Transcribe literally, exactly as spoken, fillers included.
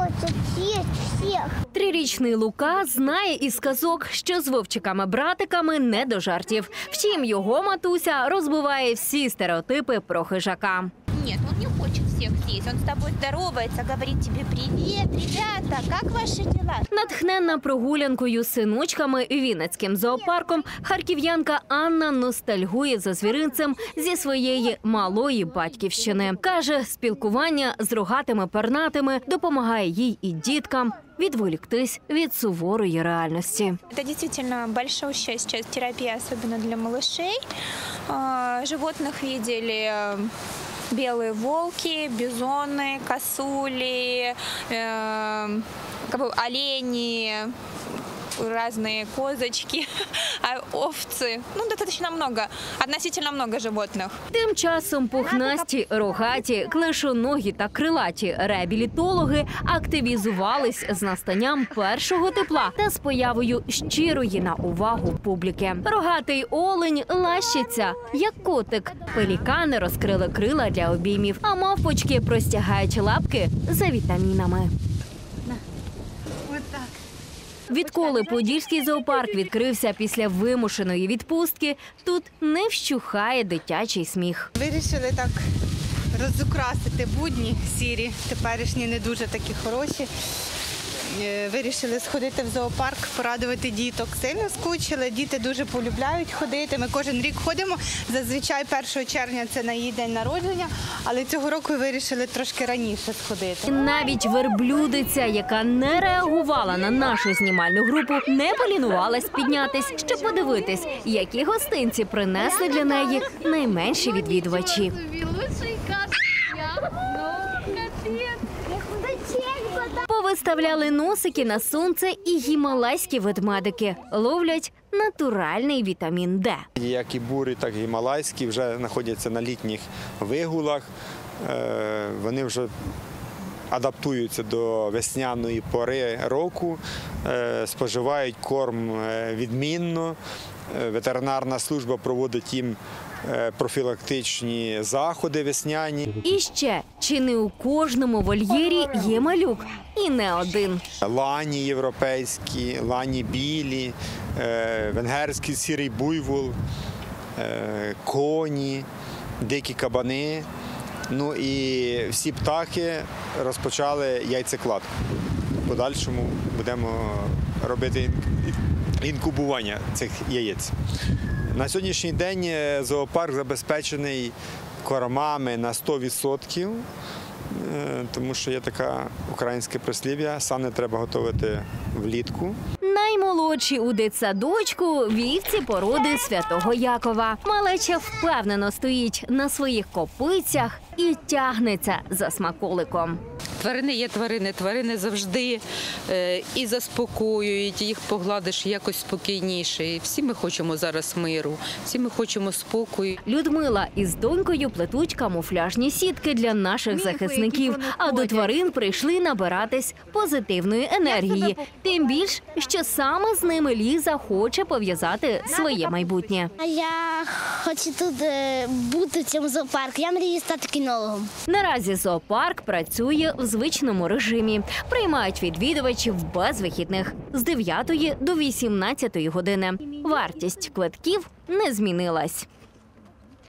хочет съесть всех. Трирічний Лука знає із казок, що з вовчиками-братиками не до жартів. Втім, його матуся розбиває всі стереотипи про хижака. Нет, он не хочет всех съесть. Он с тобой здоровается, говорит тебе привет, ребята, как ваши дела? Натхненна прогулянкою з синочками Вінницьким зоопарком, харків'янка Анна ностальгує за звіринцем зі своєї малої батьківщини. Каже, спілкування з рогатими пернатими допомагає їй і діткам відволіктись від суворої реальності. Это действительно большущая сейчас терапия, особенно для малышей. А, Животных видели белые волки, бизоны, косули, э, как бы олени, разные козочки, овцы. Ну, достаточно много, относительно много животных. Тим часом пухнасті, рогаті, клешоногі та крилаті реабілітологи активізувались з настанням першого тепла та з появою щирої на увагу публіки. Рогатий олень лащиться, як котик. Пелікани розкрили крила для обіймів, а мавпочки простягають лапки за вітамінами. Відколи Подільський зоопарк відкрився після вимушеної відпустки, тут не вщухає дитячий сміх. Вирішили так розукрасити будні сірі, теперішні не дуже такі хороші. Вирішили сходити в зоопарк, порадувати діток. Сильно скучили, діти дуже полюбляють ходити. Ми кожен рік ходимо, зазвичай першого червня це на її день народження, але цього року вирішили трошки раніше сходити. Навіть верблюдиця, яка не реагувала на нашу знімальну групу, не полінувалась піднятись, щоб подивитись, які гостинці принесли для неї найменші відвідувачі. Повиставляли носики на сонце і гімалайські ведмедики. Ловлять натуральний вітамін Д. Як і бурі, так і гімалайські вже знаходяться на літніх вигулах. Вони вже адаптуються до весняної пори року, споживають корм відмінно. Ветеринарна служба проводить їм профілактичні заходи весняні. І ще, чи не у кожному вольєрі є малюк? І не один. Лані європейські, лані білі, венгерський сірий буйвол, коні, дикі кабани. Ну і всі птахи розпочали яйцекладку. В подальшому будемо робити інкубування цих яєць. На сьогоднішній день зоопарк забезпечений кормами на сто відсотків, тому що є таке українське прислів'я «сани треба готувати влітку». Наймолодші у дитсадочку – вівці породи Святого Якова. Малеча впевнено стоїть на своїх копицях і тягнеться за смаколиком. Тварини є тварини, тварини завжди е, і заспокоюють, їх погладиш якось спокійніше. І всі ми хочемо зараз миру, всі ми хочемо спокою. Людмила із донькою плетуть камуфляжні сітки для наших захисників, а до тварин прийшли набиратись позитивної енергії. Тим більш, що саме з ними Ліза хоче пов'язати своє майбутнє. Я хочу тут е, бути в цьому зоопарку. Я мрію стати кінологом. Наразі зоопарк працює в звичному режимі. Приймають відвідувачів без вихідних з дев'ятої до вісімнадцятої години. Вартість квитків не змінилась.